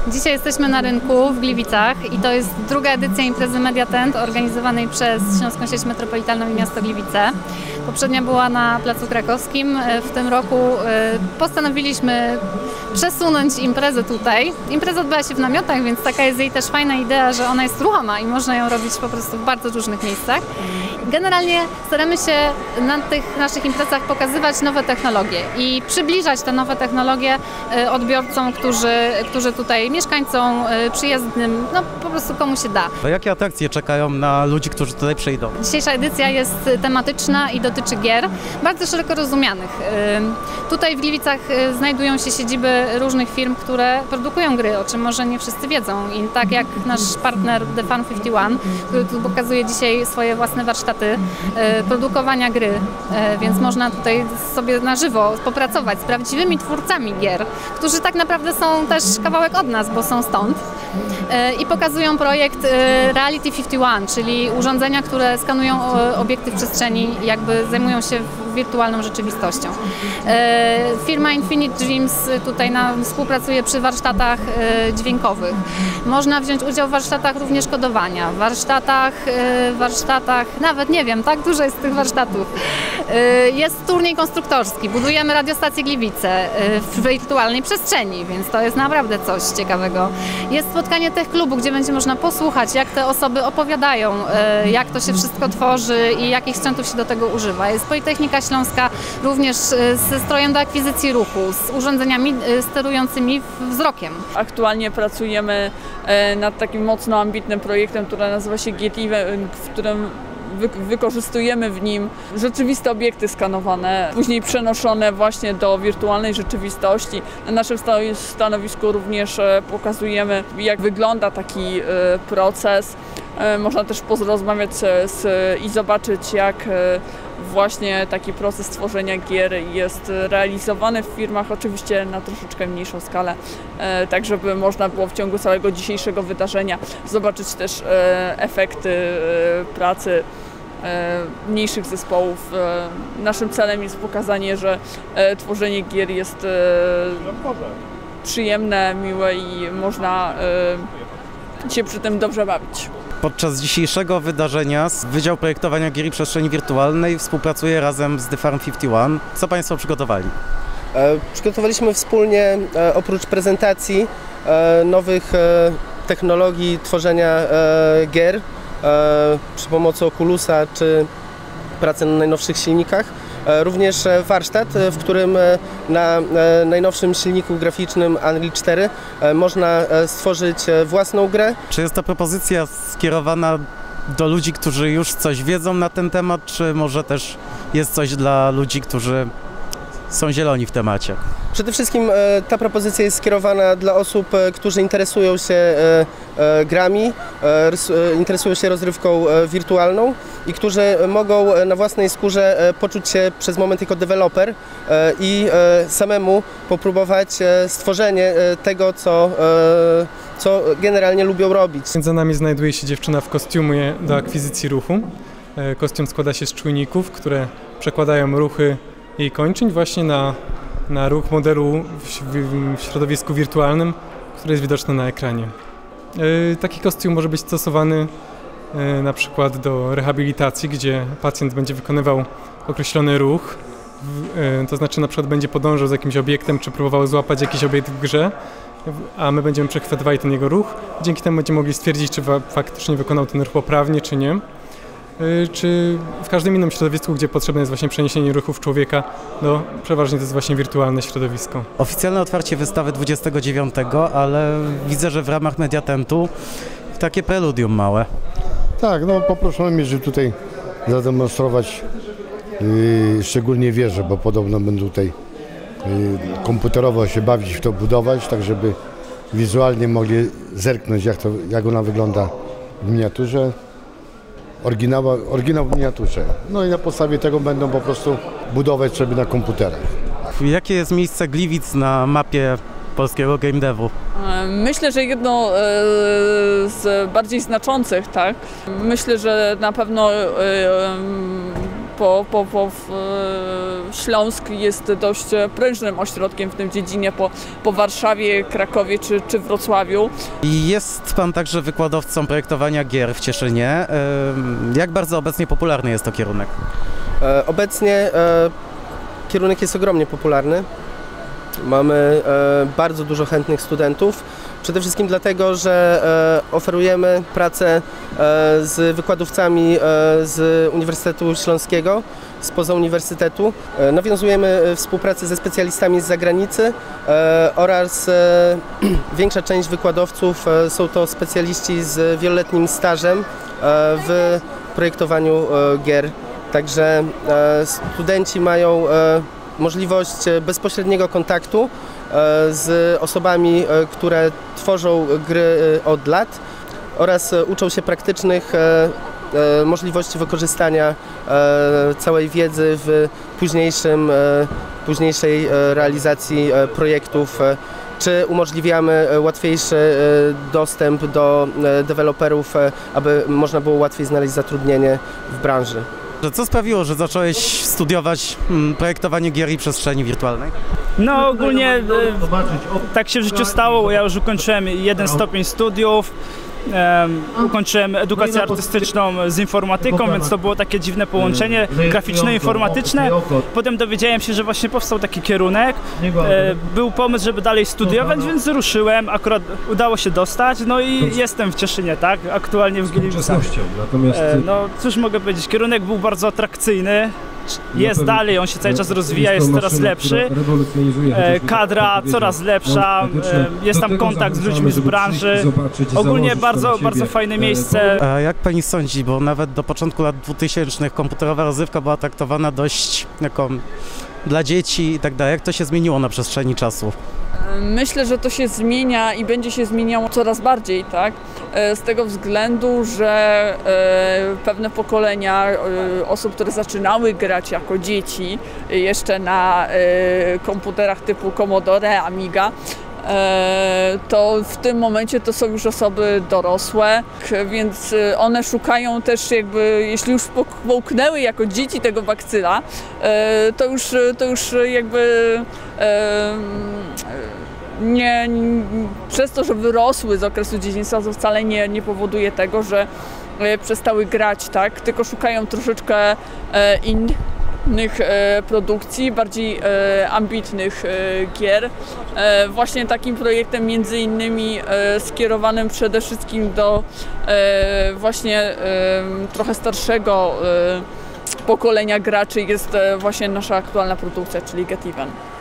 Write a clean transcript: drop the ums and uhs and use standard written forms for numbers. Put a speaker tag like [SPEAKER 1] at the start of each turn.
[SPEAKER 1] Dzisiaj jesteśmy na rynku w Gliwicach i to jest druga edycja imprezy Mediatent organizowanej przez Śląską Sieć Metropolitalną i Miasto Gliwice. Poprzednia była na Placu Krakowskim. W tym roku postanowiliśmy przesunąć imprezę tutaj. Impreza odbywa się w namiotach, więc taka jest jej też fajna idea, że ona jest ruchoma i można ją robić po prostu w bardzo różnych miejscach. Generalnie staramy się na tych naszych imprezach pokazywać nowe technologie i przybliżać te nowe technologie odbiorcom, którzy tutaj, mieszkańcom, przyjezdnym, no po prostu komu się da.
[SPEAKER 2] A jakie atrakcje czekają na ludzi, którzy tutaj przyjdą?
[SPEAKER 1] Dzisiejsza edycja jest tematyczna i dotyczy gier, bardzo szeroko rozumianych. Tutaj w Gliwicach znajdują się siedziby różnych firm, które produkują gry, o czym może nie wszyscy wiedzą. I tak jak nasz partner The Fun 51, który tu pokazuje dzisiaj swoje własne warsztaty produkowania gry, więc można tutaj sobie na żywo popracować z prawdziwymi twórcami gier, którzy tak naprawdę są też kawałek od nas, bo są stąd. I pokazują projekt Reality 51, czyli urządzenia, które skanują obiekty w przestrzeni i jakby zajmują się wirtualną rzeczywistością. Firma Infinite Dreams tutaj współpracuje przy warsztatach dźwiękowych. Można wziąć udział w warsztatach również kodowania, warsztatach, nawet nie wiem, tak dużo jest tych warsztatów. Jest turniej konstruktorski, budujemy radiostację Gliwice w wirtualnej przestrzeni, więc to jest naprawdę coś ciekawego. Jest spotkanie Tech Klubu, gdzie będzie można posłuchać, jak te osoby opowiadają, jak to się wszystko tworzy i jakich sprzętów się do tego używa. Jest Politechnika Śląska również ze strojem do akwizycji ruchu, z urządzeniami sterującymi wzrokiem.
[SPEAKER 3] Aktualnie pracujemy nad takim mocno ambitnym projektem, który nazywa się GetEvent, w którym wykorzystujemy w nim rzeczywiste obiekty skanowane, później przenoszone właśnie do wirtualnej rzeczywistości. Na naszym stanowisku również pokazujemy, jak wygląda taki proces. Można też porozmawiać i zobaczyć, jak właśnie taki proces tworzenia gier jest realizowany w firmach, oczywiście na troszeczkę mniejszą skalę, tak żeby można było w ciągu całego dzisiejszego wydarzenia zobaczyć też efekty pracy mniejszych zespołów. Naszym celem jest pokazanie, że tworzenie gier jest przyjemne, miłe i można się przy tym dobrze bawić.
[SPEAKER 2] Podczas dzisiejszego wydarzenia Wydział Projektowania Gier i Przestrzeni Wirtualnej współpracuje razem z The Farm 51. Co Państwo przygotowali?
[SPEAKER 4] Przygotowaliśmy wspólnie, oprócz prezentacji nowych technologii tworzenia gier przy pomocy Oculusa czy pracy na najnowszych silnikach, również warsztat, w którym na najnowszym silniku graficznym Unreal 4 można stworzyć własną grę.
[SPEAKER 2] Czy jest to propozycja skierowana do ludzi, którzy już coś wiedzą na ten temat, czy może też jest coś dla ludzi, którzy są zieloni w temacie?
[SPEAKER 4] Przede wszystkim ta propozycja jest skierowana dla osób, którzy interesują się grami, interesują się rozrywką wirtualną i którzy mogą na własnej skórze poczuć się przez moment jako deweloper i samemu popróbować stworzenie tego, co generalnie lubią robić.
[SPEAKER 5] Za nami znajduje się dziewczyna w kostiumie do akwizycji ruchu. Kostium składa się z czujników, które przekładają ruchy jej kończyn właśnie na ruch modelu w środowisku wirtualnym, który jest widoczny na ekranie. Taki kostium może być stosowany na przykład do rehabilitacji, gdzie pacjent będzie wykonywał określony ruch, to znaczy na przykład będzie podążał z jakimś obiektem, czy próbował złapać jakiś obiekt w grze, a my będziemy przechwytywali ten jego ruch. Dzięki temu będziemy mogli stwierdzić, czy faktycznie wykonał ten ruch poprawnie, czy nie. Czy w każdym innym środowisku, gdzie potrzebne jest właśnie przeniesienie ruchów człowieka, no przeważnie to jest właśnie wirtualne środowisko.
[SPEAKER 2] Oficjalne otwarcie wystawy 29, ale widzę, że w ramach Mediatentu takie preludium małe.
[SPEAKER 6] Tak, no poproszono mnie, żeby tutaj zademonstrować szczególnie wieże, bo podobno będę tutaj komputerowo się bawić w to budować, tak żeby wizualnie mogli zerknąć, jak ona wygląda w miniaturze. Oryginał w miniaturze. No i na podstawie tego będą po prostu budować sobie na komputerach.
[SPEAKER 2] Jakie jest miejsce Gliwic na mapie polskiego game devu?
[SPEAKER 3] Myślę, że jedno z bardziej znaczących, tak. Myślę, że na pewno Śląsk jest dość prężnym ośrodkiem w tym dziedzinie po Warszawie, Krakowie czy Wrocławiu.
[SPEAKER 2] I jest Pan także wykładowcą projektowania gier w Cieszynie. Jak bardzo obecnie popularny jest to kierunek?
[SPEAKER 4] Obecnie kierunek jest ogromnie popularny. Mamy bardzo dużo chętnych studentów. Przede wszystkim dlatego, że oferujemy pracę z wykładowcami z Uniwersytetu Śląskiego, spoza uniwersytetu. Nawiązujemy współpracę ze specjalistami z zagranicy oraz większa część wykładowców są to specjaliści z wieloletnim stażem w projektowaniu gier. Także studenci mają możliwość bezpośredniego kontaktu z osobami, które tworzą gry od lat oraz uczą się praktycznych możliwości wykorzystania całej wiedzy w późniejszej realizacji projektów, czy umożliwiamy łatwiejszy dostęp do deweloperów, aby można było łatwiej znaleźć zatrudnienie w branży.
[SPEAKER 2] Co sprawiło, że zacząłeś studiować projektowanie gier i przestrzeni wirtualnej?
[SPEAKER 7] No ogólnie tak się w życiu stało, ja już ukończyłem 1 stopień studiów, ukończyłem edukację artystyczną z informatyką, więc to było takie dziwne połączenie graficzno-informatyczne. Potem dowiedziałem się, że właśnie powstał taki kierunek, był pomysł, żeby dalej studiować, więc ruszyłem, akurat udało się dostać, no i jestem w Cieszynie, tak, aktualnie w Gliwicach. No cóż mogę powiedzieć, kierunek był bardzo atrakcyjny. Jest dalej, on się cały czas rozwija, jest coraz lepszy, kadra coraz lepsza, jest tam kontakt z ludźmi z branży, ogólnie bardzo fajne miejsce.
[SPEAKER 2] A jak Pani sądzi, bo nawet do początku lat 2000 komputerowa rozrywka była traktowana dość jako dla dzieci i tak dalej, jak to się zmieniło na przestrzeni czasu?
[SPEAKER 3] Myślę, że to się zmienia i będzie się zmieniało coraz bardziej, tak? Z tego względu, że pewne pokolenia osób, które zaczynały grać jako dzieci jeszcze na komputerach typu Commodore, Amiga, to w tym momencie to są już osoby dorosłe, więc one szukają też jakby, jeśli już połknęły jako dzieci tego bakcyla, to już jakby przez to, że wyrosły z okresu dzieciństwa, to wcale nie powoduje tego, że przestały grać, tak? Tylko szukają troszeczkę innych produkcji, bardziej ambitnych gier. Właśnie takim projektem między innymi skierowanym przede wszystkim do właśnie trochę starszego pokolenia graczy jest właśnie nasza aktualna produkcja, czyli Get Even.